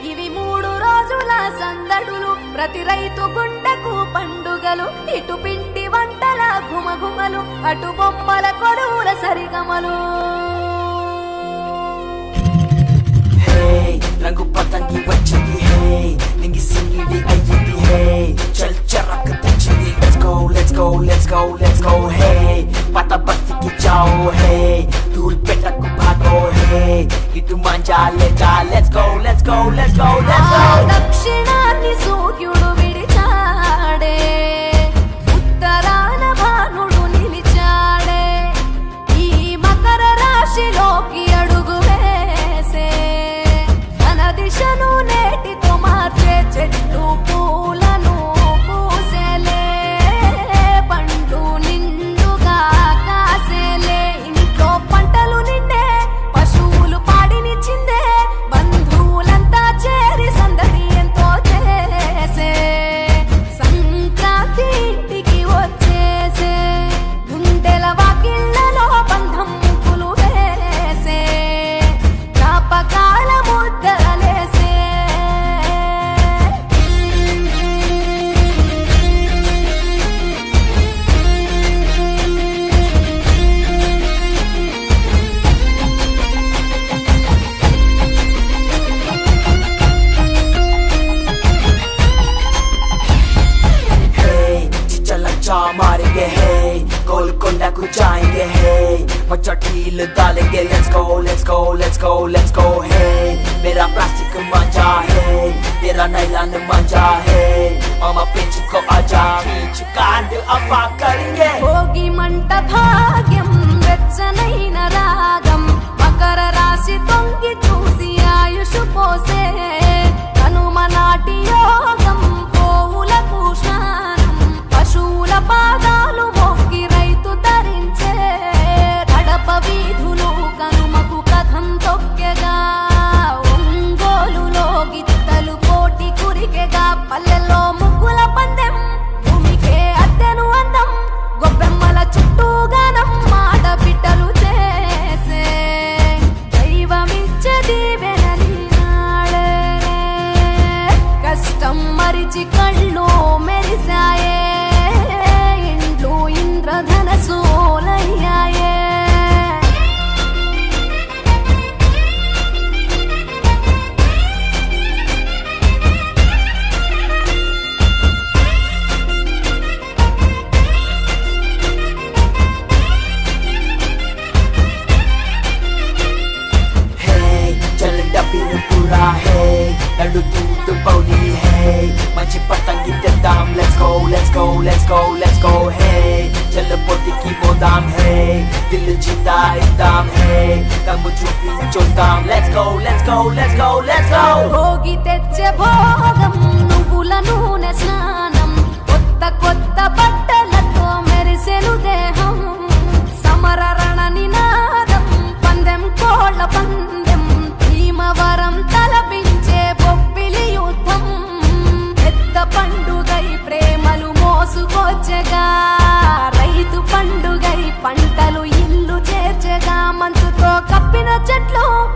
ఇవి 3 రోజుల సందడులు ప్రతి రైతు గుండెకు పండుగలు ఇటు పిండి వంటల గుమగుమలు అటు బొమ్మల కొలువుల సరిగమలు రంగు పతంగి వచ్చింది హే నింగి సింగిడి అయ్యింది హే చల్ చరక్ తెచ్చింది let's go let's go let's go let's go హే పత బస్తికి జాओ హే ధూల్ పెట్టకు భాగో హే ఇటు manja లేజా let's go let's go let's go let's go దక్షిణాన్ని సూర్యుడు విడిచాడే ఉత్తరాన భానుడు నిలిచాడే ఈ మకర రాశిలోకి అడుగు వేసే దిశను నేటితో మార్చే చెట్లు పూలను పూసేలే పండ్లు నిండుగా కాసేలే ఇంట్లో పంటలు నిండే పశువులు పాడినిచ్చిందే బంధువులంతా చేరి సందడి ఎంతో చేసే సంక్రాంతి ఇంటికి వచ్చేసే గుండెల వాకిళ్లలో బంధం ముగ్గులు వేసే జ్ఞాపకాల ముద్ద मारेंगे है गोलकोंडा को जाएंगे है मचा ढील डालेंगे let's go let's go let's go let's go है मेरा प्लास्टिक मंजा है तेरा नायलॉन मंजा है मामा पिंच को आजा खींच कांड अफा करेंगे भोगी मंट भाग्यम వెచ్చనైన రాగం మకర రాశి తొంగి చూసి ఆయుష్ పోసే కనుమ నాటి యోగం పోవులకు శానం పశువుల పాదాలు మొక్కి రైతు ధరించే కడప వీధులు కనుమకు కథం తొక్కెగా ఒంగోలులో గిత్తలు పోటీ కురికెగా పల్లెల్లో ముగ్గుల పందెం భూమికే అద్దెను అందం గొబ్బెమ్మల చుట్టూ గానం ఆడబిడ్డలు చేసే దైవమిచ్చే దీవెనని నాడే కష్టం మరిచి కళ్ళు మెరిసాయే ఇండ్లు ఇంద్రధనసోలయ్యాయే पूरा है लड्डू दूध पौली है मंची पतंगी तेदाम let's go let's go let's go let's go है चल पोती की मोदाम है दिल जीता इदाम है कम चुपी चोदाम let's go let's go let's go let's go Bhogi తెచ్చే భోగం నువ్వుల నూనె స్నానం కొత్త కొత్త బట్టలతో మెరిసెను దేహం సమర రణ నినాదం పందెం కోళ్ళ పందెం భీమవరం తలపించే బొబ్బిలి యుద్ధం పెద్ద పండుగై ప్రేమలు మోసుకొచ్చగా రైతు పండుగై పంటలు ఇల్లు చేర్చగా మంచుతో కప్పిన చెట్లు